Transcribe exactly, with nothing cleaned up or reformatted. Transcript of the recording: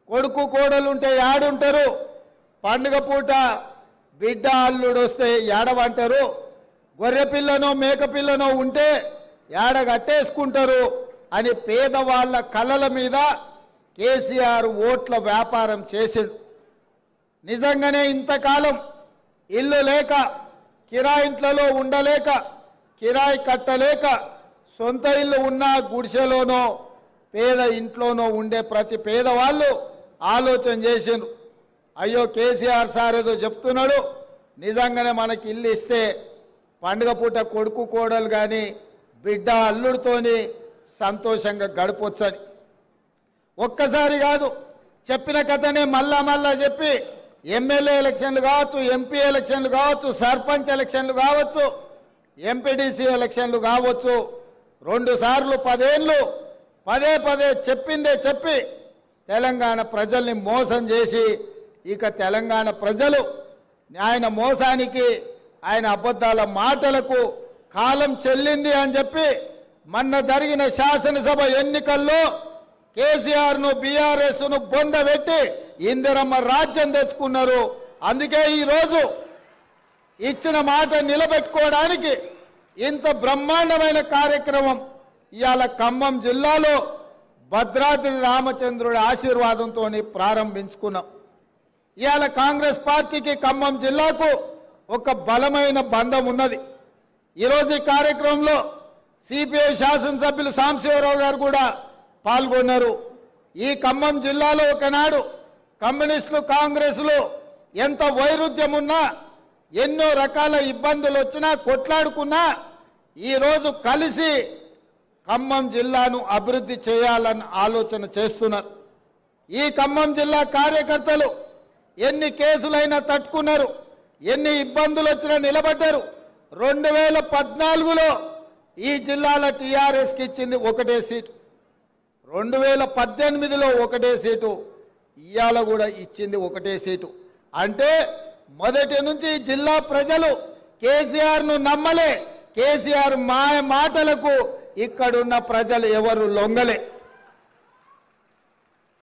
కొడుకు కోడలుంటే యాడుంటారు, పండుగ పూట బిడ్డ అల్లుడు వస్తే ఏడవంటారు, గొర్రె పిల్లనో మేక పిల్లనో ఉంటే ఏడ కట్టేసుకుంటారు అని పేదవాళ్ళ కళ్ళల మీద కేసీఆర్ ఓట్ల వ్యాపారం చేసిండు. నిజంగానే ఇంతకాలం ఇల్లు లేక, కిరాయింట్లలో ఉండలేక, కిరాయి కట్టలేక, సొంత ఇల్లు ఉన్న గుడిసెలోనో పేద ఇంట్లోనో ఉండే ప్రతి పేదవాళ్ళు ఆలోచన చేసిండ్రు. అయ్యో కేసీఆర్ సార్ ఏదో చెప్తున్నాడు, నిజంగానే మనకి ఇల్లు ఇస్తే పండుగ పూట కొడుకు కోడలు కానీ బిడ్డ అల్లుడితోని సంతోషంగా గడపొచ్చని. ఒక్కసారి కాదు, చెప్పిన కథనే మళ్ళా మళ్ళా చెప్పి ఎమ్మెల్యే ఎలక్షన్లు కావచ్చు, ఎంపీ ఎలక్షన్లు కావచ్చు, సర్పంచ్ ఎలక్షన్లు కావచ్చు, ఎంపీడీసీ ఎలక్షన్లు కావచ్చు, రెండు సార్లు పదేళ్ళు పదే పదే చెప్పిందే చెప్పి తెలంగాణ ప్రజల్ని మోసం చేసి ఇక తెలంగాణ ప్రజలు ఆయన మోసానికి ఆయన అబద్ధాల మాటలకు కాలం చెల్లింది అని చెప్పి మొన్న జరిగిన శాసనసభ ఎన్నికల్లో కేసీఆర్ను బీఆర్ఎస్ను బొందబెట్టి ఇందిరమ్మ రాజ్యం తెచ్చుకున్నారు. అందుకే ఈరోజు ఇచ్చిన మాట నిలబెట్టుకోవడానికి ఇంత బ్రహ్మాండమైన కార్యక్రమం ఇవాళ ఖమ్మం జిల్లాలో భద్రాద్రి రామచంద్రుడి ఆశీర్వాదంతో ప్రారంభించుకున్నాం. ఇవాళ కాంగ్రెస్ పార్టీకి ఖమ్మం జిల్లాకు ఒక బలమైన బంధం ఉన్నది. ఈరోజు ఈ కార్యక్రమంలో సిపిఐ శాసనసభ్యులు సాంబశివరావు గారు కూడా పాల్గొన్నారు. ఈ ఖమ్మం జిల్లాలో ఒకనాడు కమ్యూనిస్టులు కాంగ్రెస్లు ఎంత వైరుధ్యం ఉన్నా, ఎన్నో రకాల ఇబ్బందులు వచ్చినా, కొట్లాడుకున్నా ఈరోజు కలిసి ఖమ్మం జిల్లాను అభివృద్ధి చేయాలని ఆలోచన చేస్తున్నారు. ఈ ఖమ్మం జిల్లా కార్యకర్తలు ఎన్ని కేసులైనా తట్టుకున్నారు, ఎన్ని ఇబ్బందులు వచ్చినా నిలబడ్డారు. రెండు వేల పద్నాలుగులో ఈ జిల్లాలో టీఆర్ఎస్కి ఇచ్చింది ఒకటే సీటు, రెండు వేల పద్దెనిమిదిలో ఒకటే సీటు, ఇవాళ కూడా ఇచ్చింది ఒకటే సీటు. అంటే మొదటి నుంచి జిల్లా ప్రజలు కేసీఆర్ను నమ్మలే. కేసీఆర్ మా మాటలకు ఇక్కడున్న ప్రజలు ఎవరు లొంగలే.